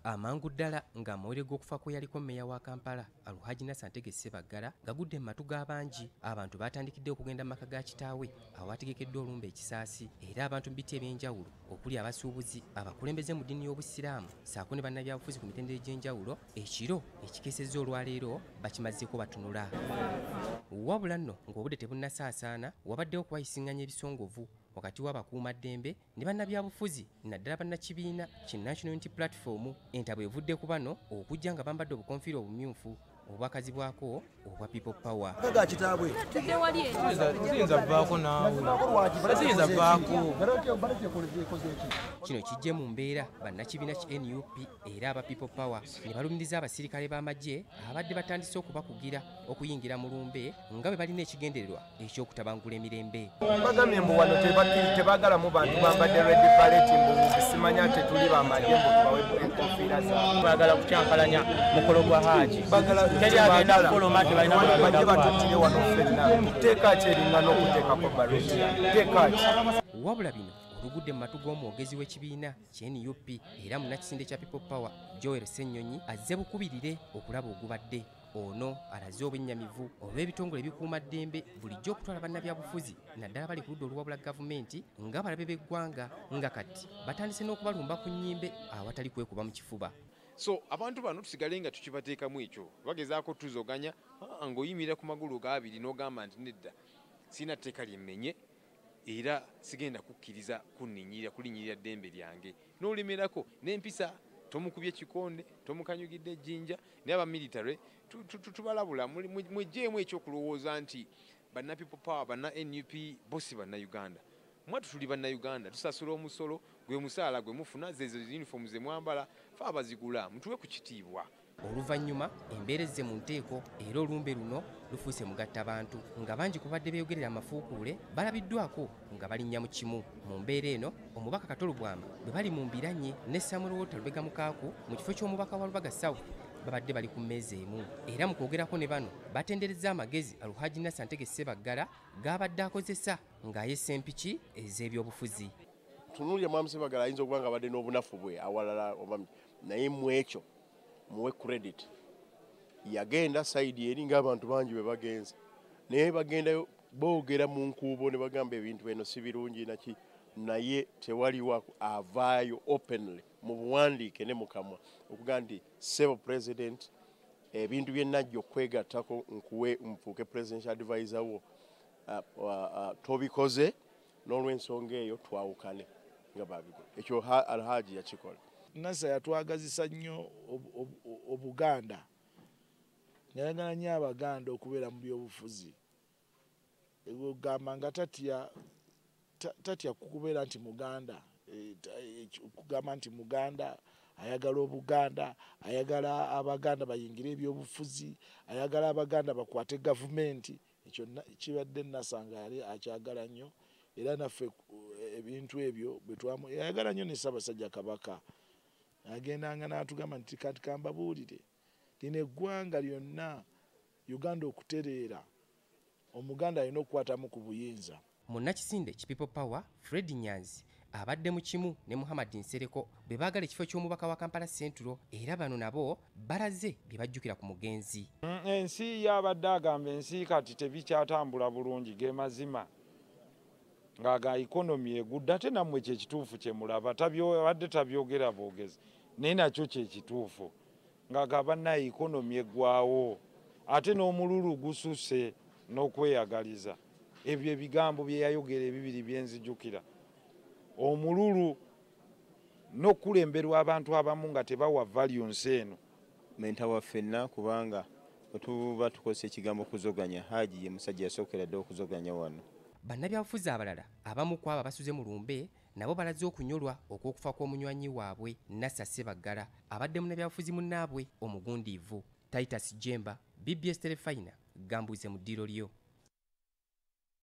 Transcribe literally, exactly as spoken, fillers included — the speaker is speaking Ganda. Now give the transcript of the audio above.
Amangu ddala ng'amawulire g'okufa kwe yaliko mmeeya wa Kampala Hajji Nasser Ntege Ssebaggala gagudde mu matu g'abangi. Abantu batandikidde okugenda mu maka ga Kitaawe awategekeddwa olumbe e Kisaasi, era abantu mu biti eby'enjawulo okuli abasuubuzi, abakulembeze mu ddiini y'Obusiraamu ssaako ne bannabyabufuzi ku mitendera egy'enjawulo ekiro ekikeesezza olwaleero bakimazeeko batunula. Wabula nno ng'obudde tebunnasaasaana wabaddewo okubayisiŋŋanya ebisongovu wakati w'abakuuma ddembe ne bannabyabufuzi naddala bannakibiina ki National Unity Platform. Entabwe evudde ku bano okujja nga bambadde obukonfiira obumyufu obwakazibwako obwa People Power. Kaga Kitaawe tudde wali siyinza vvaako naawe siyinza vvaako. Kino kijje mu mbeera bannakibiina ki N U P era aba People Power ne balumiriza abasirikale b'amagye abadde batandise okubakugira okuyingira mu lumbe nga bwe balina ekigendererwa eky'okutabangula emirembe. bagambye mbu wano tebaagalamu bantu bambadde red parade mbu bisimanya tetuli bamagye mbu tubawe enkofiira zaabwe. Baagala kucyankalanya mukolo gwa Hajji. Teri agenda kukoloma nti balina bajje batuttire wano ffenna. Tteeka ki eringa n'okuteekako baloti? Tteeka ki? Wabula bino olugudde mu matu g'omwogezi w'ekibiina ki N U P era munnakisinde kya People Power Joel Ssenyonyi azze bukubirire okulaba ogubadde. Ono alaze obwennyamivu olw'ebitongole ebikuuma ddembe bulijjo okutwala bannabyabufuzi naddala bali ku ludda oluwabula gavumenti nga balabe b'eggwanga nga kati batandise n'okubalumba ku nnyimbe awatali kwekuba mu kifuba. So abantu bano tusigale nga tukibateekamu ekyo bagezaako tuzoganya ng'oyimirira ku magulu gaabiri n'ogamba nti nedda sina tteeka lyemmenye era sigenda kukkiriza kunninyirira kulinyirira ddembe lyange n'olemerako n'empisa tomukubye kikonde tomukanyugidde ejjinja naye abamilitare tubalabula mwejjeemu ekyokulowooza nti banna People Power banna N U P bosi banna Uganda mwatu tuli banna Uganda tusasula omusolo gwe musaala gwe mufuna zezo uniform ze mwambala fa abazigula mutuwe ku kitiibwa. Oluvannyuma embeera ezze mu nteeko era olumbe luno lufuuse mugatta abantu nga bangi kubadde beeyogerera amafuukuule balabiddwako nga balinnya mu kimu. Mu mbeera eno omubaka Katolo Bwama bwe bali mu mbiranye ne Samuel Walter Lubega Mukaaku mu kifo ky'omubaka wa Lubaga South babadde bali ku mmeeza emu era mu kwogerako ne bano batenderezza amagezi Hajji Nasser Ntege Ssebaggala g'abadde akozesa ng'ayessa empiki ez'ebyobufuzi. Tunuulira Mwami Ssebaggala ayinza okuba nga abadde n'obunafu bwe awalala naye mu ekyo muwe credit yagenda sayidi eri ng'abantu bangi bwe bagenze naye bagendayo boogera mu nkuubo ne bagamba ebintu bino si birungi naki naye tewaliwo avaayo openly mu buwandiike ne mukamwa okuga nti ssebo president ebintu bye najja okwegattako nkuwe nfuuke presidential advisor wo uh, uh, uh, tobikoze n'olw'ensonga eyo twawukane nga babikola ekyo Alhaji yakikola. Nasser yatwagazisa nnyo Obuganda nayagala nnyo Abaganda okubeera mu byobufuzi egamba nga tatya tatya kukubeera nti Muganda okugamba nti Muganda ayagala Obuganda ayagala Abaganda bayingire ebyobufuzi ayagala Abaganda bakwate gavumenti ekyo kibadde nasanga yali akyagala nnyo era naffe ebintu ebyo bwe twamu ayagala nnyo ne Ssaabasajja Kabaka agendanga n'atugamba nti kati kambabuulire lino eggwanga lyonna Uganda okutereera Omuganda alina okukwatamu ku buyinza. Munnakisinde ki People Power Fred Nyanzi abadde mu kimu ne Muhammad Nsereko be baagala ekifo ky'omubaka wa Kampala Central era bano nabo balaze bye bajjukira ku mugenzi. Ensi yabadde agamba ensi kati tebikyatambula bulungi ge mazima ngaga economy egudde ate nammwe kye kituufu kye mulaba tabadde tabyogera boogezi naye nakyo kye kituufu ngaga banna economy eggwawo ate n'omululu gususse n'okweyagaliza ebyo ebigambo bye yayogera ebibiri byenzijukira omululu n'okulemberwa abantu abamu nga tebawa value nsi eno. Menta waffenna kubanga tuba tukozesa ekigambo kuzoganya Hajji ye musajja yasookera dde okuzoganya wano. Bannabyabufuzi abalala abamu ku abo basuze mu lumbe nabo balaze okunyolwa okw'okufa kw'omunywanyi waabwe Nasser Ssebaggala abadde munnabyabufuzi munnaabwe omugundiivu. Titus Jemba, B B S Telefina, gambuuze mu ddiiro lyo.